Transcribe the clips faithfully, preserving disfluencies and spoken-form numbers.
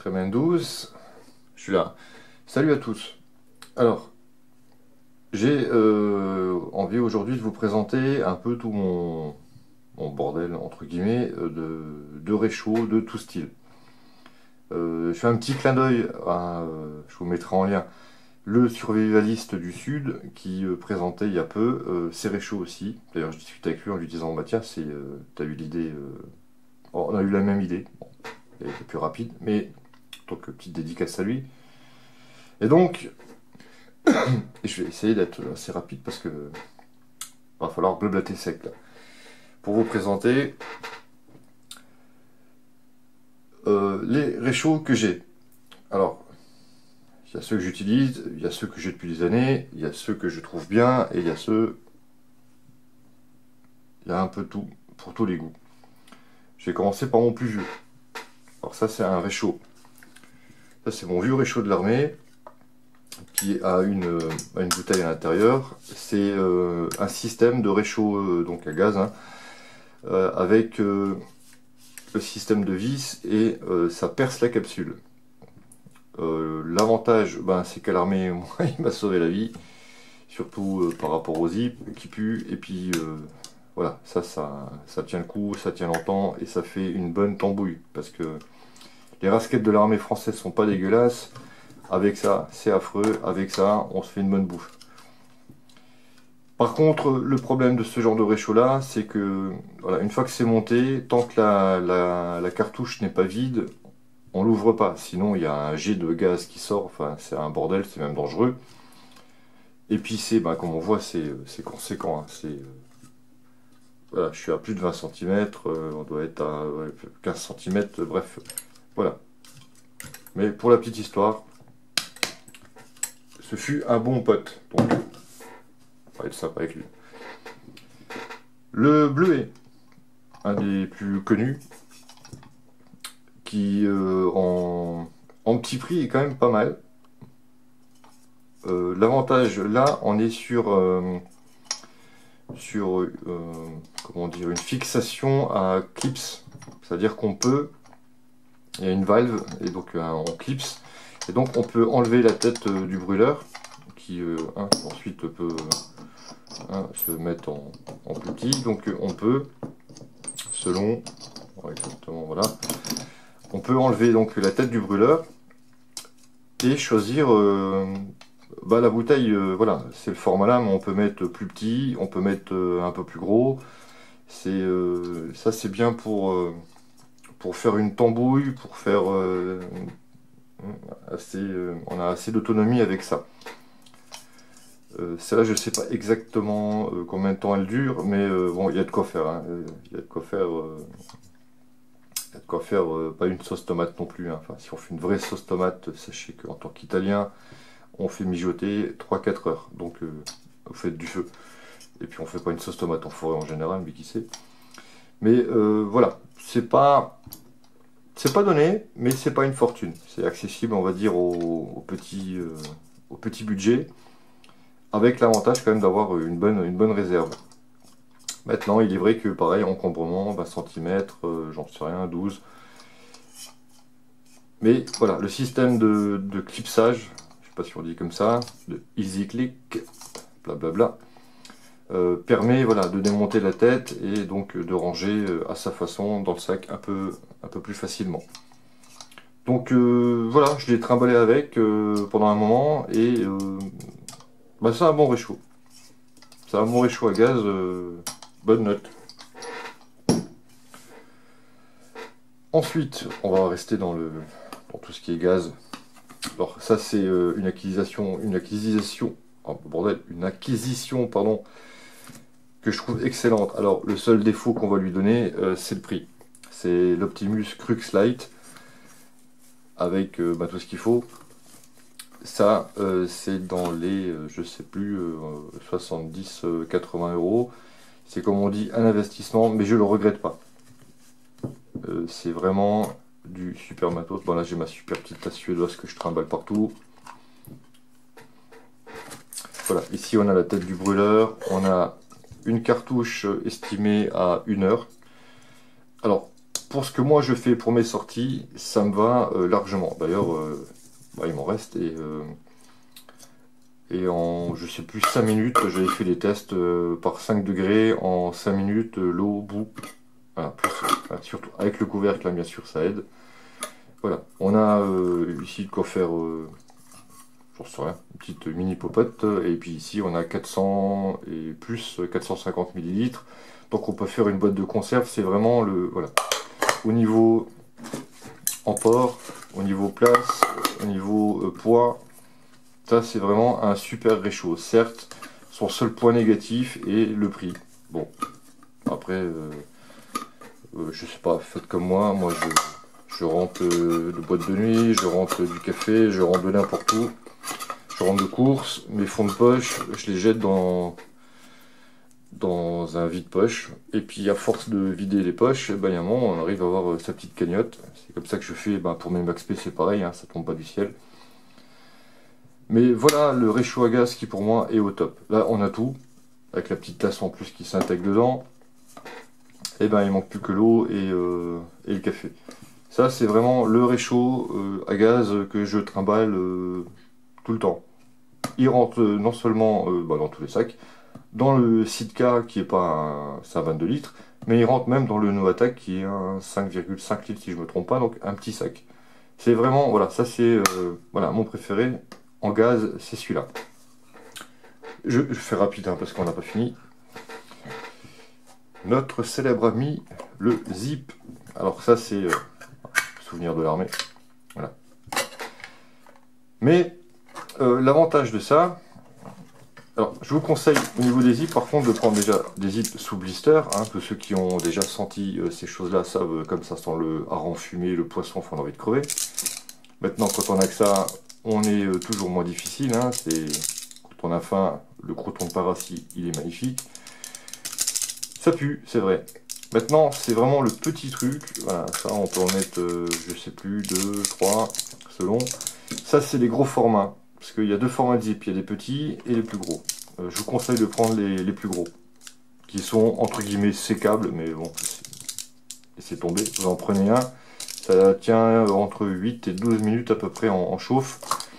Tremendous, je suis là. Salut à tous. Alors, j'ai euh, envie aujourd'hui de vous présenter un peu tout mon, mon bordel, entre guillemets, de, de réchaud de tout style. Euh, je fais un petit clin d'œil, euh, je vous mettrai en lien, le survivaliste du Sud qui euh, présentait il y a peu euh, ses réchauds aussi. D'ailleurs, je discutais avec lui en lui disant, bah tiens, c'est, euh, t'as eu l'idée, euh... oh, on a eu la même idée, bon, elle était plus rapide, mais donc petite dédicace à lui. Et donc, et je vais essayer d'être assez rapide parce que va falloir blablater sec là. Pour vous présenter euh, les réchauds que j'ai. Alors, il y a ceux que j'utilise, il y a ceux que j'ai depuis des années, il y a ceux que je trouve bien, et il y a ceux... Il y a un peu tout, pour tous les goûts. Je vais commencer par mon plus vieux. Alors ça, c'est un réchaud. Ça, c'est mon vieux réchaud de l'armée, qui a une, a une bouteille à l'intérieur. C'est euh, un système de réchaud euh, donc à gaz, hein, euh, avec euh, le système de vis, et euh, ça perce la capsule. Euh, L'avantage, ben, c'est qu'à l'armée, moi, il m'a sauvé la vie, surtout euh, par rapport aux zips qui puent, et puis euh, voilà, ça, ça, ça tient le coup, ça tient longtemps, et ça fait une bonne tambouille, parce que les rasquettes de l'armée française sont pas dégueulasses. Avec ça, c'est affreux, avec ça, on se fait une bonne bouffe. Par contre, le problème de ce genre de réchaud là, c'est que voilà, une fois que c'est monté, tant que la, la, la cartouche n'est pas vide, on l'ouvre pas. Sinon, il y a un jet de gaz qui sort, enfin, c'est un bordel, c'est même dangereux. Et puis, c'est, bah, comme on voit, c'est conséquent. Hein, c'est, euh, voilà, je suis à plus de vingt centimètres, euh, on doit être à ouais, quinze centimètres, euh, bref, voilà. Mais pour la petite histoire, ce fut un bon pote. Donc, on va être sympa avec lui. Le bleuet, un des plus connus, qui euh, en, en petit prix est quand même pas mal. Euh, L'avantage là, on est sur, euh, sur euh, comment dire, une fixation à clips, c'est-à-dire qu'on peut, il y a une valve et donc euh, on clipse, et donc on peut enlever la tête euh, du brûleur, qui euh, hein, ensuite peut hein, se mettre en, en plus petit. Donc on peut, selon, exactement, voilà. On peut enlever donc la tête du brûleur et choisir euh, bah, la bouteille, euh, voilà, c'est le format là, mais on peut mettre plus petit, on peut mettre euh, un peu plus gros. C'est euh, ça, c'est bien pour, euh, pour faire une tambouille, pour faire euh, assez, euh, on a assez d'autonomie avec ça. Euh, Celle-là, je ne sais pas exactement euh, combien de temps elle dure, mais euh, bon, il y a de quoi faire. Hein. Il y a de quoi faire. Euh, Il y a de quoi faire, euh, pas une sauce tomate non plus. Hein. Enfin, si on fait une vraie sauce tomate, sachez qu'en tant qu'Italien, on fait mijoter trois à quatre heures. Donc, euh, vous faites du feu. Et puis, on fait pas une sauce tomate en forêt en général, mais qui sait. Mais euh, voilà, c'est pas, c'est pas donné, mais c'est pas une fortune. C'est accessible, on va dire, au, au petit, euh, au petit budget, avec l'avantage quand même d'avoir une bonne, une bonne réserve. Maintenant, il est vrai que pareil, encombrement, vingt centimètres, euh, j'en sais rien, douze. Mais voilà, le système de, de clipsage, je sais pas si on dit comme ça, de easy click, blablabla, euh, permet voilà, de démonter la tête et donc de ranger euh, à sa façon dans le sac un peu, un peu plus facilement. Donc euh, voilà, je l'ai trimballé avec euh, pendant un moment et euh, bah, c'est un bon réchaud. C'est un bon réchaud à gaz. Euh, Bonne note. Ensuite, on va rester dans, le, dans tout ce qui est gaz. Alors ça, c'est euh, une acquisition, une acquisition, oh, bordel, une acquisition, pardon, que je trouve excellente. Alors le seul défaut qu'on va lui donner, euh, c'est le prix. C'est l'Optimus Crux Lite avec euh, bah, tout ce qu'il faut. Ça, euh, c'est dans les, euh, je sais plus, euh, soixante-dix à quatre-vingts euros. C'est comme on dit un investissement, mais je le regrette pas. Euh, c'est vraiment du super matos. Bon là j'ai ma super petite tasse suédoise que je trimballe partout. Voilà, ici on a la tête du brûleur, on a une cartouche estimée à une heure. Alors pour ce que moi je fais pour mes sorties, ça me va euh, largement. D'ailleurs, euh, bah, il m'en reste et, euh, et en, je sais plus, cinq minutes, j'avais fait des tests euh, par cinq degrés, en cinq minutes, euh, l'eau bout. Voilà, plus, enfin, surtout avec le couvercle, là, bien sûr, ça aide. Voilà, on a euh, ici de quoi faire, euh, j'en sais rien, une petite mini popote. Et puis ici, on a quatre cents et plus, quatre cent cinquante millilitres. Donc on peut faire une boîte de conserve, c'est vraiment le... Voilà. Au niveau emport, au niveau place, au niveau euh, poids, ça c'est vraiment un super réchaud. Certes, son seul point négatif est le prix. Bon, après, euh, euh, je sais pas, faites comme moi, moi je, je rentre euh, de boîte de nuit, je rentre du café, je rentre de n'importe où, je rentre de course, mes fonds de poche, je les jette dans... dans un vide-poche, et puis à force de vider les poches, ben, il y a un moment on arrive à avoir euh, sa petite cagnotte. C'est comme ça que je fais, ben, pour mes Max P c'est pareil, hein, ça tombe pas du ciel. Mais voilà le réchaud à gaz qui pour moi est au top. Là on a tout, avec la petite tasse en plus qui s'intègre dedans, et ben il manque plus que l'eau et, euh, et le café. Ça c'est vraiment le réchaud euh, à gaz que je trimballe euh, tout le temps. Il rentre euh, non seulement euh, ben, dans tous les sacs, dans le Sitka qui est pas un, c'est un vingt-deux litres, mais il rentre même dans le Noatak qui est un cinq virgule cinq litres si je me trompe pas, donc un petit sac. C'est vraiment, voilà, ça c'est euh, voilà, mon préféré en gaz, c'est celui-là. Je, je fais rapide hein, parce qu'on n'a pas fini. Notre célèbre ami, le Zip. Alors ça c'est euh, souvenir de l'armée. Voilà. Mais euh, l'avantage de ça, alors, je vous conseille au niveau des zips, par contre, de prendre déjà des zips sous blister. Hein, que ceux qui ont déjà senti euh, ces choses-là savent, euh, comme ça sent le hareng fumé, le poisson, on a envie de crever. Maintenant, quand on a que ça, on est euh, toujours moins difficile. Hein, c'est quand on a faim, le croton de paracis, il est magnifique. Ça pue, c'est vrai. Maintenant, c'est vraiment le petit truc. Voilà, ça, on peut en mettre, euh, je sais plus, deux, trois, selon. Ça, c'est les gros formats. Parce qu'il y a deux formats de zip, il y a les petits et les plus gros. Euh, je vous conseille de prendre les, les plus gros, qui sont entre guillemets sécables, mais bon, laissez tomber, vous en prenez un, ça tient entre huit et douze minutes à peu près en, en chauffe.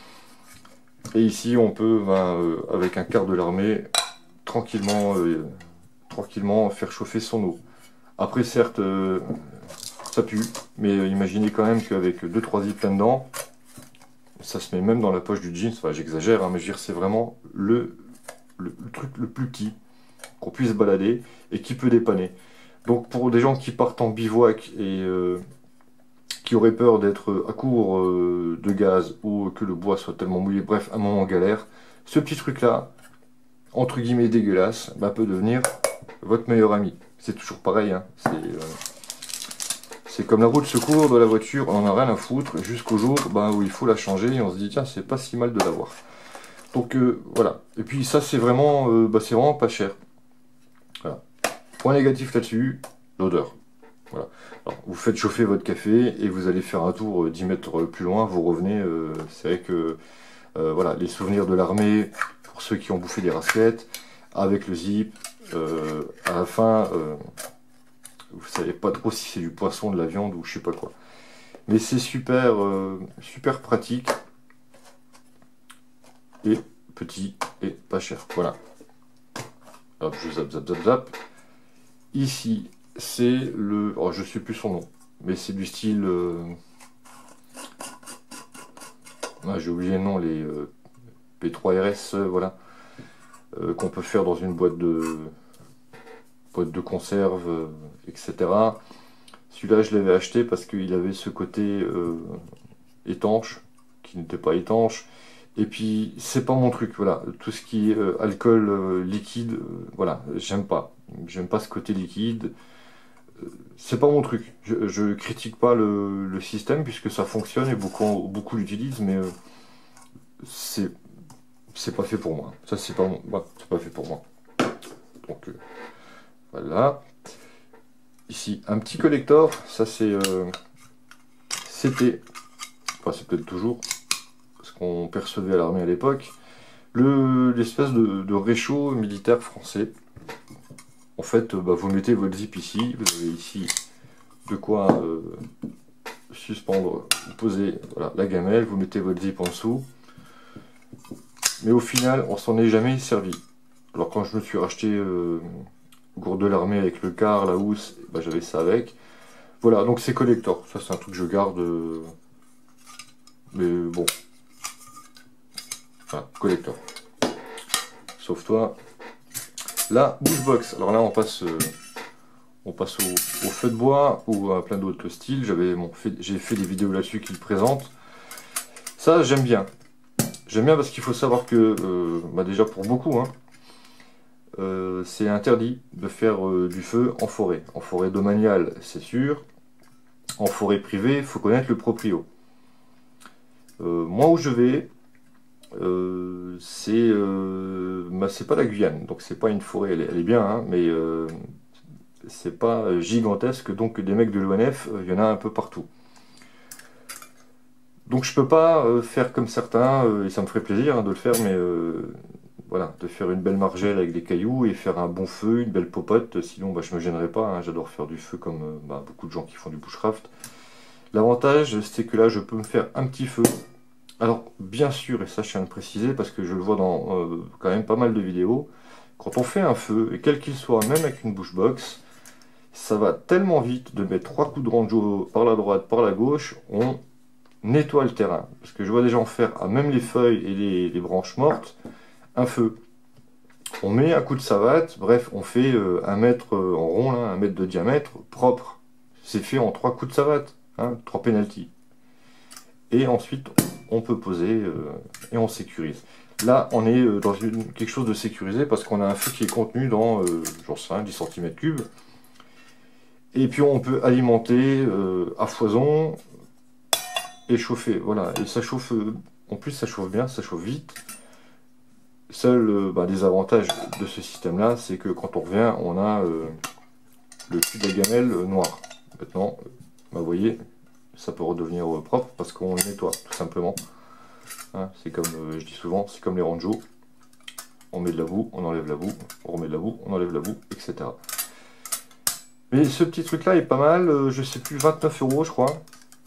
Et ici on peut, ben, euh, avec un quart de l'armée, tranquillement, euh, tranquillement faire chauffer son eau. Après certes, euh, ça pue, mais imaginez quand même qu'avec deux trois zips là-dedans, ça se met même dans la poche du jeans, enfin j'exagère, hein, mais je veux dire c'est vraiment le, le, le truc le plus petit qu'on puisse balader et qui peut dépanner. Donc pour des gens qui partent en bivouac et euh, qui auraient peur d'être à court euh, de gaz ou que le bois soit tellement mouillé, bref, un moment galère, ce petit truc là, entre guillemets dégueulasse, bah, peut devenir votre meilleur ami. C'est toujours pareil, hein, c'est... Euh, C'est comme la roue de secours de la voiture, on en a rien à foutre jusqu'au jour bah, où il faut la changer et on se dit tiens c'est pas si mal de l'avoir. Donc euh, voilà. Et puis ça c'est vraiment, euh, bah, c'est vraiment pas cher. Voilà. Point négatif là-dessus, l'odeur. Voilà. Alors, vous faites chauffer votre café et vous allez faire un tour euh, dix mètres plus loin, vous revenez. Euh, c'est vrai que euh, voilà, les souvenirs de l'armée, pour ceux qui ont bouffé des rasquettes, avec le zip, euh, à la fin. Euh, Vous savez pas trop si c'est du poisson, de la viande ou je sais pas quoi. Mais c'est super, euh, super pratique. Et petit et pas cher. Voilà. Hop, je zap, zap, zap, zap. Ici, c'est le... Oh, je sais plus son nom. Mais c'est du style... Euh... Ah, j'ai oublié le nom, les euh, P trois R S, euh, voilà. Euh, qu'on peut faire dans une boîte de... boîte de conserve, euh, et cetera. Celui-là, je l'avais acheté parce qu'il avait ce côté euh, étanche, qui n'était pas étanche. Et puis, c'est pas mon truc, voilà. Tout ce qui est euh, alcool euh, liquide, euh, voilà, j'aime pas. J'aime pas ce côté liquide. Euh, c'est pas mon truc. Je, je critique pas le, le système puisque ça fonctionne et beaucoup, beaucoup l'utilisent, mais euh, c'est c'est pas fait pour moi. Ça, c'est pas, ouais, c'est pas fait pour moi. Donc, euh, voilà. Ici, un petit collector, ça c'est euh, c'était, enfin c'est peut-être toujours, ce qu'on percevait à l'armée à l'époque, le l'espèce de, de réchaud militaire français. En fait, bah, vous mettez votre zip ici, vous avez ici de quoi euh, suspendre, poser voilà, la gamelle, vous mettez votre zip en dessous. Mais au final, on s'en est jamais servi. Alors quand je me suis racheté euh, gourde de l'armée avec le car, la housse, bah, j'avais ça avec. Voilà, donc c'est collector. Ça c'est un truc que je garde. Euh, mais bon. Voilà, collector. Sauf toi. La box. Alors là on passe, euh, on passe au, au feu de bois ou à plein d'autres styles. J'avais bon, fait, j'ai fait des vidéos là-dessus qui le présentent. Ça j'aime bien. J'aime bien parce qu'il faut savoir que, euh, bah déjà pour beaucoup, hein, euh, c'est interdit de faire euh, du feu en forêt. En forêt domaniale, c'est sûr. En forêt privée, il faut connaître le proprio. Euh, moi où je vais, euh, c'est euh, bah, c'est pas la Guyane, donc c'est pas une forêt, elle est, elle est bien, hein, mais euh, c'est pas gigantesque, donc des mecs de l'O N F, il y en a un peu partout. Donc je peux pas euh, faire comme certains, euh, et ça me ferait plaisir hein, de le faire, mais euh, voilà, de faire une belle margelle avec des cailloux et faire un bon feu, une belle popote, sinon bah, je me gênerais pas, hein, j'adore faire du feu comme euh, bah, beaucoup de gens qui font du bushcraft. L'avantage c'est que là je peux me faire un petit feu. Alors bien sûr, et ça je tiens à le préciser parce que je le vois dans euh, quand même pas mal de vidéos, quand on fait un feu, et quel qu'il soit, même avec une bushbox, ça va tellement vite de mettre trois coups de ranjo par la droite, par la gauche, on nettoie le terrain. Parce que je vois des gens faire, à même les feuilles et les, les branches mortes, un feu. On met un coup de savate, bref, on fait euh, un mètre euh, en rond, là, un mètre de diamètre, propre. C'est fait en trois coups de savate, hein, trois penalty. Et ensuite, on peut poser euh, et on sécurise. Là, on est euh, dans une, quelque chose de sécurisé parce qu'on a un feu qui est contenu dans, euh, j'en sais rien, dix centimètres cubes. Et puis on peut alimenter euh, à foison et chauffer. Voilà, et ça chauffe, euh, en plus ça chauffe bien, ça chauffe vite. Seul euh, bah, désavantage de ce système-là, c'est que quand on revient, on a euh, le cul de la gamelle euh, noir. Maintenant, bah, vous voyez, ça peut redevenir euh, propre parce qu'on le nettoie, tout simplement. Hein, c'est comme euh, je dis souvent, c'est comme les ranjos. On met de la boue, on enlève la boue, on remet de la boue, on enlève la boue, et cetera. Mais ce petit truc-là est pas mal, euh, je sais plus, vingt-neuf euros je crois.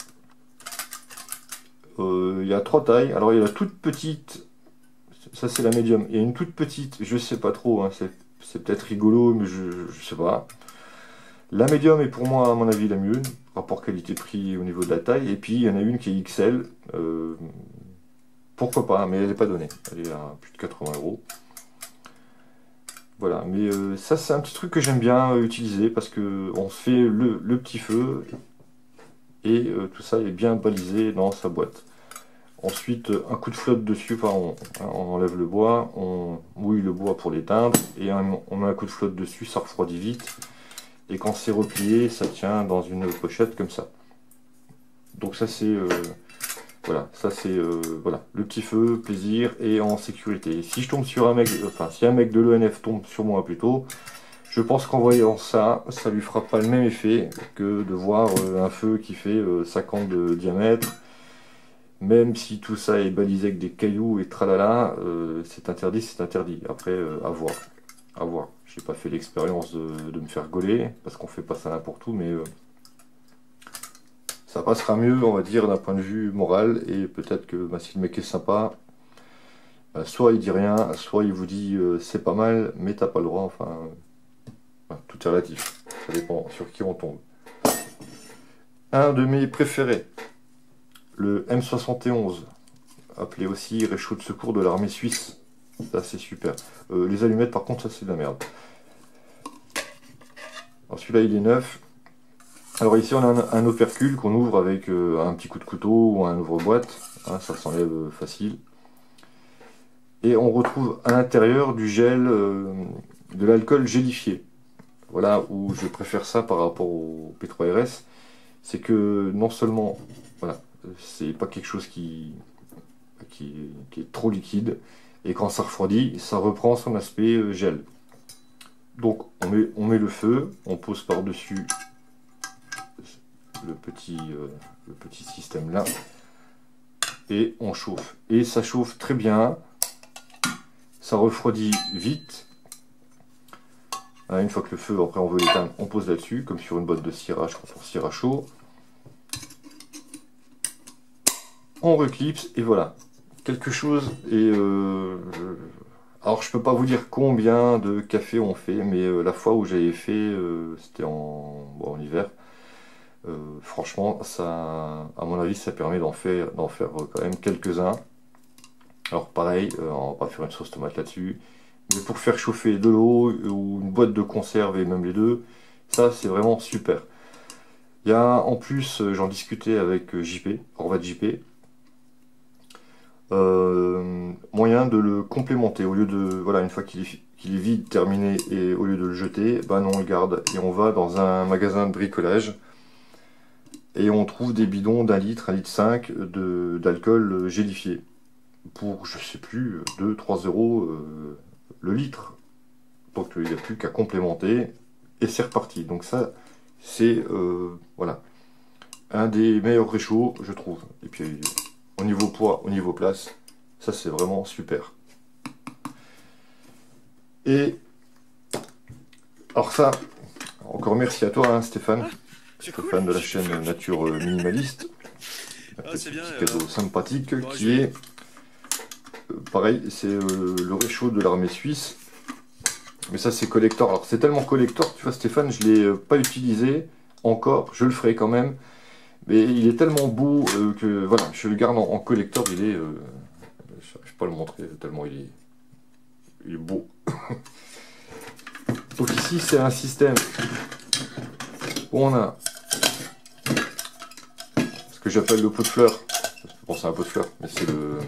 Euh, il y a trois tailles. Alors il y a la toute petite, ça c'est la médium. Il y a une toute petite, je sais pas trop, hein, c'est peut-être rigolo, mais je, je sais pas. La médium est pour moi, à mon avis, la mieux, rapport qualité-prix au niveau de la taille. Et puis il y en a une qui est X L. Euh, pourquoi pas, mais elle n'est pas donnée. Elle est à plus de quatre-vingts euros. Voilà, mais euh, ça c'est un petit truc que j'aime bien euh, utiliser parce que on fait le, le petit feu et euh, tout ça est bien balisé dans sa boîte. Ensuite, un coup de flotte dessus, enfin, on, on enlève le bois, on mouille le bois pour l'éteindre et un, on met un coup de flotte dessus, ça refroidit vite. Et quand c'est replié, ça tient dans une pochette comme ça. Donc ça c'est euh, voilà, ça c'est euh, voilà, le petit feu, plaisir et en sécurité. Si je tombe sur un mec, enfin si un mec de l'O N F tombe sur moi plutôt, je pense qu'en voyant ça, ça lui fera pas le même effet que de voir euh, un feu qui fait euh, cinquante de diamètre. Même si tout ça est balisé avec des cailloux et tralala, euh, c'est interdit, c'est interdit. Après, euh, à voir. À voir. J'ai pas fait l'expérience de, de me faire gauler, parce qu'on fait pas ça n'importe où, mais euh, ça passera mieux, on va dire, d'un point de vue moral, et peut-être que bah, si le mec est sympa, bah, soit il dit rien, soit il vous dit euh, c'est pas mal, mais t'as pas le droit, enfin, euh, bah, tout est relatif. Ça dépend sur qui on tombe. Un de mes préférés. Le M soixante et onze, appelé aussi réchaud de secours de l'armée suisse. Ça c'est super. Euh, les allumettes par contre ça c'est de la merde. Alors celui-là il est neuf. Alors ici on a un, un opercule qu'on ouvre avec euh, un petit coup de couteau ou un ouvre-boîte. Hein, ça s'enlève euh, facile. Et on retrouve à l'intérieur du gel, euh, de l'alcool gélifié. Voilà où je préfère ça par rapport au P trois R S. C'est que non seulement, voilà, c'est pas quelque chose qui, qui, qui est trop liquide, et quand ça refroidit, ça reprend son aspect euh, gel. Donc on met, on met le feu, on pose par-dessus le petit, euh, le petit système là, et on chauffe. Et ça chauffe très bien, ça refroidit vite, Hein, une fois que le feu, après on veut l'éteindre, on pose là-dessus, comme sur une boîte de cirage quand on cire à chaud. On reclipse et voilà. Quelque chose et euh, alors je peux pas vous dire combien de cafés on fait, mais euh, la fois où j'avais fait, euh, c'était en, bon, en hiver. Euh, franchement, ça, à mon avis, ça permet d'en faire, d'en faire euh, quand même quelques-uns. Alors pareil, euh, on va pas faire une sauce tomate là-dessus, mais pour faire chauffer de l'eau ou une boîte de conserve et même les deux, ça c'est vraiment super. Il y a en plus, euh, j'en discutais avec euh, J P, Orvat J P, euh, moyen de le complémenter au lieu de, voilà, une fois qu'il est, qu'il est vide, terminé, et au lieu de le jeter, bah non, on le garde et on va dans un magasin de bricolage. Et on trouve des bidons d'un litre, un litre cinq de d'alcool gélifié. Pour, je sais plus, deux trois euros euh, le litre. Donc il n'y a plus qu'à complémenter. Et c'est reparti. Donc ça, c'est euh, voilà, un des meilleurs réchauds, je trouve. Et puis au niveau poids, au niveau place, ça c'est vraiment super. Et alors ça, encore merci à toi hein, Stéphane. Stéphane de la chaîne Nature Minimaliste. Un petit cadeau sympathique qui est euh, pareil, c'est euh, le réchaud de l'armée suisse. Mais ça c'est collector. Alors c'est tellement collector, tu vois Stéphane, je l'ai pas utilisé encore, je le ferai quand même. Mais il est tellement beau euh, que voilà, je le garde en, en collector, il est. Euh, je ne vais pas le montrer tellement il est, il est beau. Donc ici c'est un système où on a ce que j'appelle le pot de fleurs. Bon, c'est un pot de fleurs, mais c'est le.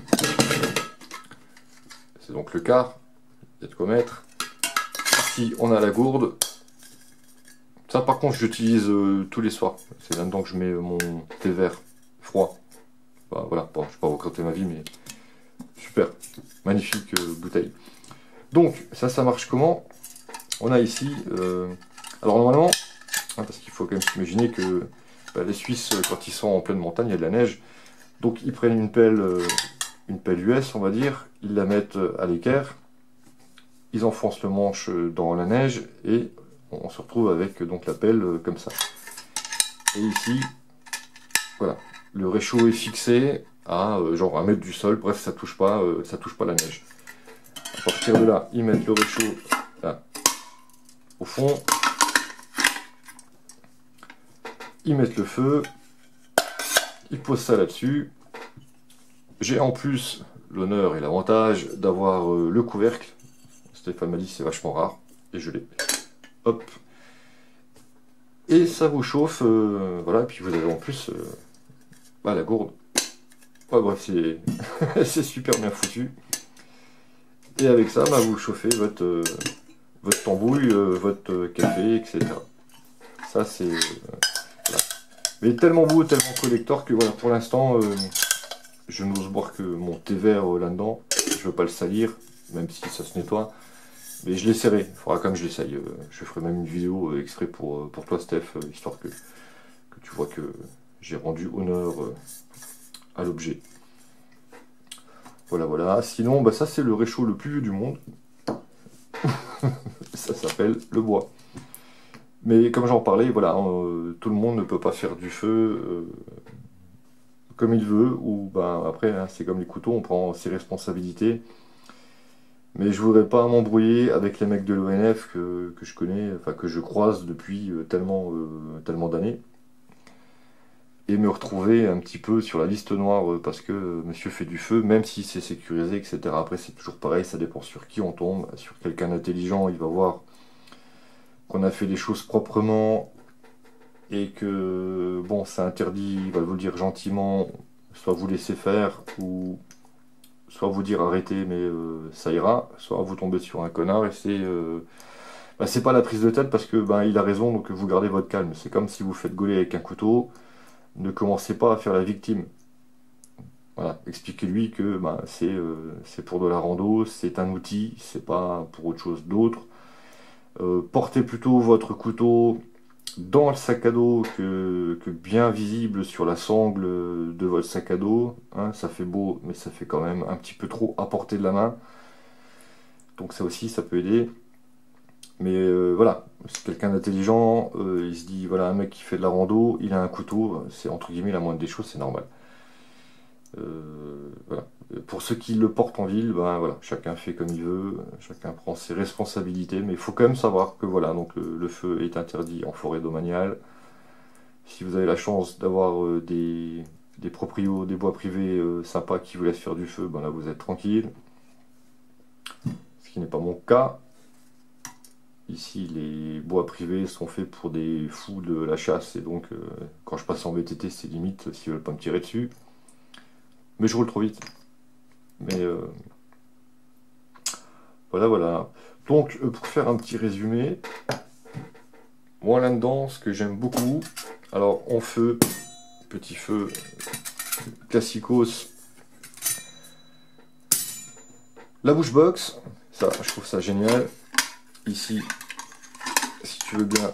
C'est donc le quart. Il y a de quoi mettre. Ici, on a la gourde. Ça, par contre, j'utilise euh, tous les soirs. C'est là-dedans que je mets mon thé vert froid. Bah, voilà, bon, je ne vais pas vous raconter ma vie, mais super. Magnifique euh, bouteille. Donc, ça, ça marche comment? On a ici. Euh... Alors, normalement, hein, parce qu'il faut quand même s'imaginer que bah, les Suisses, quand ils sont en pleine montagne, il y a de la neige. Donc, ils prennent une pelle, euh, une pelle U S, on va dire. Ils la mettent à l'équerre. Ils enfoncent le manche dans la neige et on se retrouve avec donc la pelle comme ça. Et ici, voilà, le réchaud est fixé à euh, genre un mètre du sol, bref, ça touche pas, euh, ça touche pas la neige. À partir de là, ils mettent le réchaud là, au fond, ils mettent le feu, ils posent ça là-dessus. J'ai en plus l'honneur et l'avantage d'avoir euh, le couvercle. Stéphane m'a dit c'est vachement rare, et je l'ai. Hop. Et ça vous chauffe, euh, voilà, et puis vous avez en plus euh, bah, la gourde. Ouais, bref, c'est c'est super bien foutu. Et avec ça, bah, vous chauffez votre, euh, votre tambouille, euh, votre café, et cetera. Ça, c'est... Euh, voilà. Mais tellement beau, tellement collector que voilà, pour l'instant, euh, je n'ose boire que mon thé vert euh, là-dedans. Je veux pas le salir, même si ça se nettoie. Mais je l'essaierai, il faudra quand même que je l'essaye. Euh, je ferai même une vidéo euh, exprès pour, euh, pour toi, Steph, euh, histoire que, que tu vois que j'ai rendu honneur euh, à l'objet. Voilà, voilà. Sinon, bah, ça, c'est le réchaud le plus vieux du monde. Ça s'appelle le bois. Mais comme j'en parlais, voilà, euh, tout le monde ne peut pas faire du feu euh, comme il veut. Ou bah, après, hein, c'est comme les couteaux, on prend ses responsabilités. Mais je voudrais pas m'embrouiller avec les mecs de l'O N F que, que je connais, enfin que je croise depuis euh, tellement, euh, tellement d'années. Et me retrouver un petit peu sur la liste noire euh, parce que euh, monsieur fait du feu, même si c'est sécurisé, et cetera. Après, c'est toujours pareil, ça dépend sur qui on tombe. Sur quelqu'un d'intelligent, il va voir qu'on a fait les choses proprement et que, bon, c'est interdit, il va vous le dire gentiment, soit vous laissez faire, ou soit vous dire arrêtez, mais euh, ça ira, soit vous tombez sur un connard et c'est euh, bah, c'est pas la prise de tête parce que ben il a raison, donc vous gardez votre calme. C'est comme si vous faites gauler avec un couteau, ne commencez pas à faire la victime. Voilà, expliquez-lui que ben, c'est euh, c'est pour de la rando, c'est un outil, c'est pas pour autre chose d'autre. Euh, portez plutôt votre couteau dans le sac à dos que, que bien visible sur la sangle de votre sac à dos. Hein, ça fait beau, mais ça fait quand même un petit peu trop à portée de la main. Donc ça aussi, ça peut aider. Mais euh, voilà, c'est quelqu'un d'intelligent, euh, il se dit, voilà, un mec qui fait de la rando, il a un couteau, c'est entre guillemets la moindre des choses, c'est normal. Euh, voilà. Pour ceux qui le portent en ville, ben voilà, chacun fait comme il veut, chacun prend ses responsabilités, mais il faut quand même savoir que voilà, donc le, le feu est interdit en forêt domaniale. Si vous avez la chance d'avoir euh, des, des proprios, des bois privés euh, sympas qui vous laissent faire du feu, ben là vous êtes tranquille. Ce qui n'est pas mon cas. Ici, les bois privés sont faits pour des fous de la chasse, et donc euh, quand je passe en V T T, c'est limite s'ils veulent pas me tirer dessus. Mais je roule trop vite. Mais euh, voilà, voilà. Donc, euh, pour faire un petit résumé, moi là-dedans, ce que j'aime beaucoup, alors en feu, petit feu, classicos, la bouche box, ça, je trouve ça génial. Ici, si tu veux bien,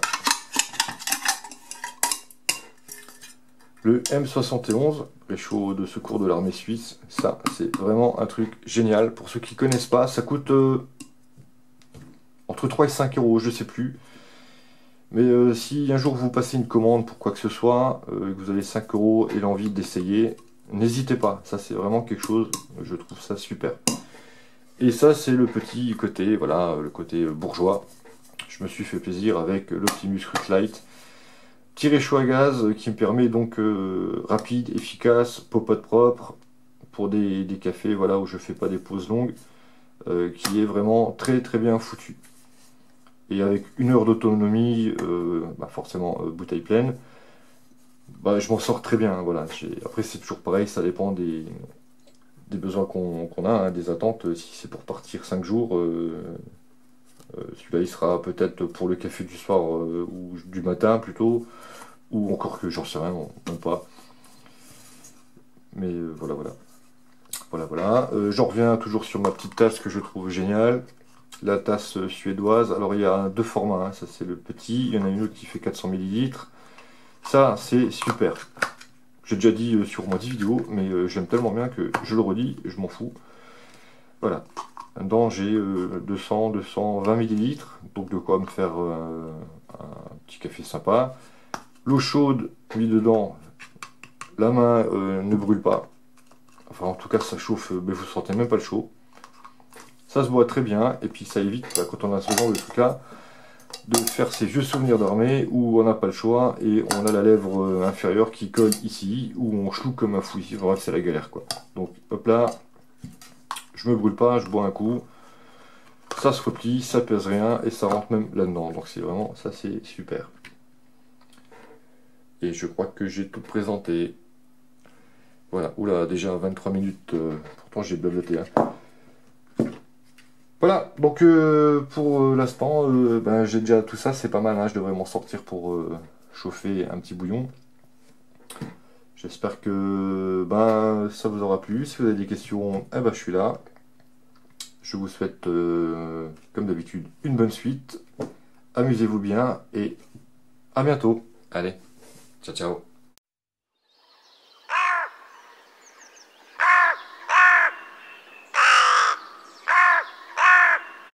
le M soixante et onze, réchaud de secours de l'armée suisse, ça c'est vraiment un truc génial. Pour ceux qui ne connaissent pas, ça coûte euh, entre trois et cinq euros, je sais plus. Mais euh, si un jour vous passez une commande pour quoi que ce soit, euh, que vous avez cinq euros et l'envie d'essayer, n'hésitez pas. Ça c'est vraiment quelque chose, je trouve ça super. Et ça c'est le petit côté, voilà, le côté bourgeois. Je me suis fait plaisir avec l'Optimus Light. Petit réchaud à gaz qui me permet donc euh, rapide, efficace, popote propre pour des, des cafés voilà, où je fais pas des pauses longues, euh, qui est vraiment très très bien foutu. Et avec une heure d'autonomie, euh, bah forcément euh, bouteille pleine, bah, je m'en sors très bien. Voilà. Après c'est toujours pareil, ça dépend des, des besoins qu'on qu'on a, hein, des attentes. Si c'est pour partir cinq jours, euh, euh, celui-là il sera peut-être pour le café du soir euh, ou du matin plutôt. Ou encore que j'en sais rien, même pas. Mais euh, voilà, voilà. Voilà, voilà. Euh, J'en reviens toujours sur ma petite tasse que je trouve géniale. La tasse euh, suédoise. Alors il y a deux formats, hein. Ça c'est le petit. Il y en a une autre qui fait quatre cents millilitres. Ça c'est super. J'ai déjà dit euh, sur moi dix vidéos, mais euh, j'aime tellement bien que je le redis, je m'en fous. Voilà. Dedans j'ai euh, deux cents, deux cent vingt millilitres. Donc de quoi me faire euh, un petit café sympa. L'eau chaude mis dedans, la main euh, ne brûle pas. Enfin en tout cas ça chauffe, mais vous sentez même pas le chaud. Ça se boit très bien et puis ça évite, quand on a ce genre de truc là, de faire ces vieux souvenirs d'armée où on n'a pas le choix et on a la lèvre inférieure qui colle ici, où on chloue comme un fou ici. Bref, c'est la galère quoi. Donc hop là, je me brûle pas, je bois un coup. Ça se replie, ça pèse rien et ça rentre même là-dedans. Donc c'est vraiment, ça c'est super. Et je crois que j'ai tout présenté. Voilà, oula, déjà vingt-trois minutes, euh, pourtant j'ai blablaté. Hein. Voilà, donc euh, pour euh, l'instant, euh, ben, j'ai déjà tout ça, c'est pas mal, hein, je devrais m'en sortir pour euh, chauffer un petit bouillon. J'espère que ben, ça vous aura plu. Si vous avez des questions, eh ben, je suis là. Je vous souhaite, euh, comme d'habitude, une bonne suite. Amusez-vous bien et à bientôt. Allez, ciao ciao.